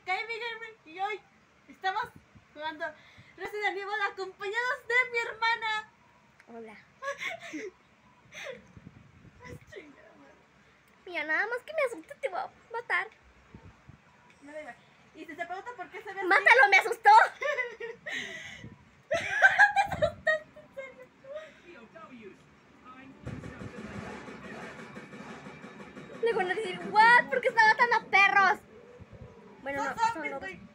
Kaimi Gamer y hoy estamos jugando Resident Evil acompañados de mi hermana. Hola. Mira, nada más que me asusta te voy a matar. Me da igual. Y si te pregunta por qué se ve así... ¡Mátalo! ¡Me asustó! ¿Te asustaste en serio? Le van a decir, ¿what? ¿Por qué está matando a perros? Bueno, Son no, zombies, son güey.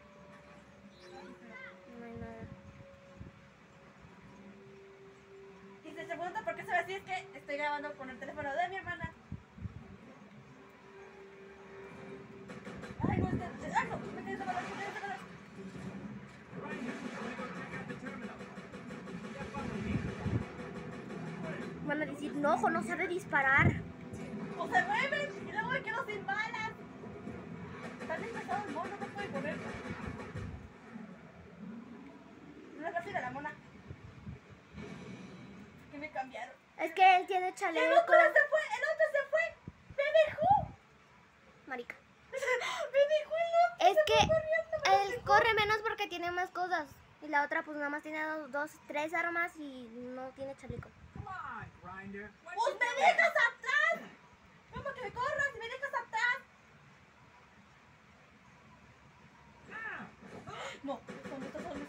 No hay nada. Y si te pregunta por qué se ve así, es que estoy grabando con el teléfono de mi hermana. Ay, no, ay, no, me tienes de valor, me tienes de valor. Van a decir, no, ojo, no sabe disparar. O se mueven y luego me quedo sin balas. Está bien pesado el mono, no puede correr. No es rápida la mona. Que me cambiaron. Es que él tiene ¡El chaleco. otro se fue! ¡El otro se fue! ¡Me dejó! Marica. ¡Me dejó el otro! Es se que fue corriendo, me él dejó. corre menos porque tiene más cosas. Y la otra pues nada más tiene tres armas y no tiene chaleco. ¡Pues me dejas atrás! ¿Cómo que me corras y me dejas atrás? No, son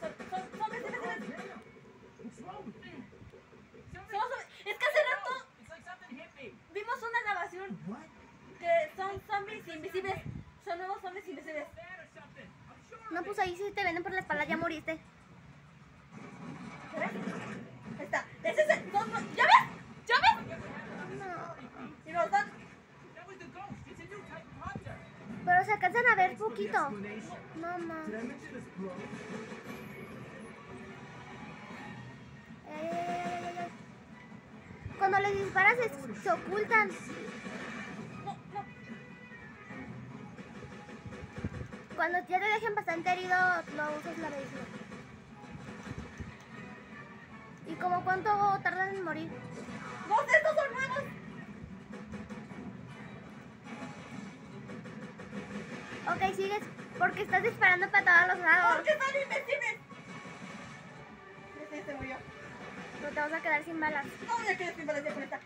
es que hace rato vimos una grabación que son zombies invisibles. Son nuevos zombies invisibles. No, pues ahí si te venden por la espalda ya moriste. ¿Ves? Ahí está. Ese es el... ¿Ya ves? ¿Ya ves? No. Y nos dan... Pero se alcanzan a ver poquito. Mamá. Cuando les disparas se ocultan. No. Cuando ya te dejen bastante herido, lo usas la medicina. ¿Y como cuánto tardan en morir? ¡No, estos son nuevos! Ok, sigues, porque estás disparando para todos los lados. ¡Porque son invisibles! Ese se murió. No te vas a quedar sin balas. No, ya quedé sin balas ya con esta.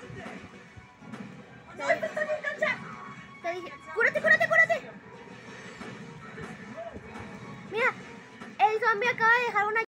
¡No, esta está bien cancha! Te dije, ¡cúrate! Mira, el zombie acaba de dejar una